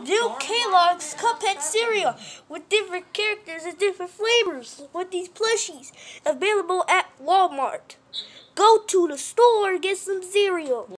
New Kellogg's Cuphead cereal with different characters and different flavors with these plushies available at Walmart. Go to the store and get some cereal.